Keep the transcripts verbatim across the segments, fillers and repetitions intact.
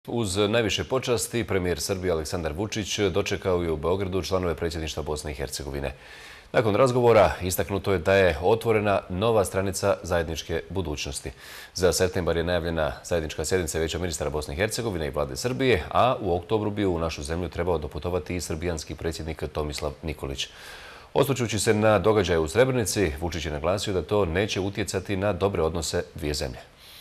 Uz najviše počasti, premijer Srbije Aleksandar Vučić dočekao je u Beogradu članove predsjedništva Bosne i Hercegovine. Nakon razgovora istaknuto je da je otvorena nova stranica zajedničke budućnosti. Za septembar je najavljena zajednička sjednica Vijeća ministara Bosne i Hercegovine i vlade Srbije, a u oktobru bi u našu zemlju trebao doputovati i srbijanski predsjednik Tomislav Nikolić. Osvrćući se na događaje u Srebrenici, Vučić je naglasio da to neće utjecati na dobre odnose dvije zemlje.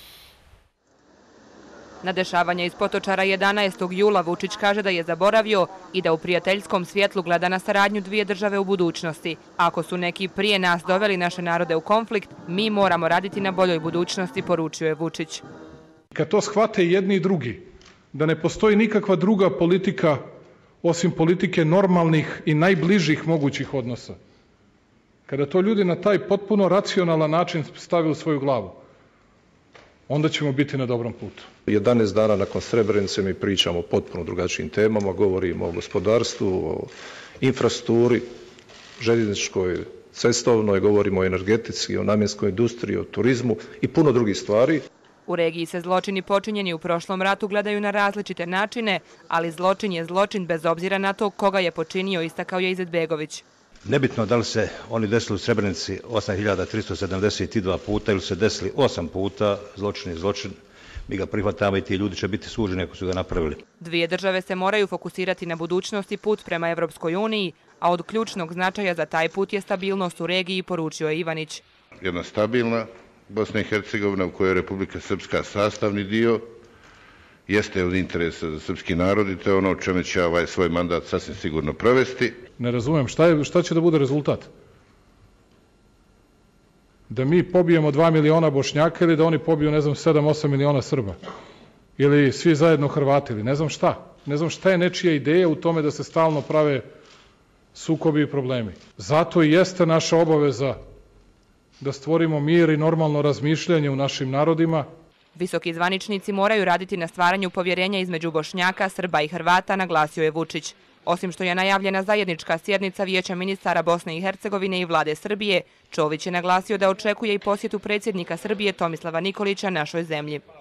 Na dešavanja iz Potočara jedanaestog jula Vučić kaže da je zaboravio i da u prijateljskom svjetlu gleda na saradnju dvije države u budućnosti. Ako su neki prije nas doveli naše narode u konflikt, mi moramo raditi na boljoj budućnosti, poručio je Vučić. Kad to shvate jedni i drugi, da ne postoji nikakva druga politika osim politike normalnih i najbližih mogućih odnosa, kada to ljudi na taj potpuno racionalan način stavi u svoju glavu, onda ćemo biti na dobrom putu. jedanaest dana nakon Srebrenice mi pričamo o potpuno drugačijim temama, govorimo o gospodarstvu, o infrastrukturi, željezničkoj, cestovnoj, govorimo o energetici, o namjenskoj industriji, o turizmu i puno drugih stvari. U regiji se zločini počinjeni u prošlom ratu gledaju na različite načine, ali zločin je zločin bez obzira na to koga je počinio, istakao je Izetbegović. Nebitno da li se oni desili u Srebrenici osam hiljada tristo sedamdeset dva puta ili se desili osam puta, zločin je zločin, mi ga prihvatamo i ti ljudi će biti suđeni ako su ga napravili. Dvije države se moraju fokusirati na budućnost i put prema Evropskoj uniji, a od ključnog značaja za taj put je stabilnost u regiji, poručio je Ivanić. Jedna stabilna Bosna i Hercegovina u kojoj je Republika Srpska sastavni dio, jeste od interesa za srpski narod i to je ono o čemu će ovaj svoj mandat sasvim sigurno provesti. Ne razumijem, šta, je, šta će da bude rezultat? Da mi pobijemo dva miliona Bošnjaka ili da oni pobiju, ne znam, sedam osam miliona Srba? Ili svi zajedno Hrvati, ili ne znam šta? Ne znam šta je nečija ideja u tome da se stalno prave sukobi i problemi. Zato i jeste naša obaveza da stvorimo mir i normalno razmišljanje u našim narodima. Visoki zvaničnici moraju raditi na stvaranju povjerenja između Bošnjaka, Srba i Hrvata, naglasio je Vučić. Osim što je najavljena zajednička sjednica Vijeća ministara Bosne i Hercegovine i vlade Srbije, Čović je naglasio da očekuje i posjetu predsjednika Srbije Tomislava Nikolića našoj zemlji.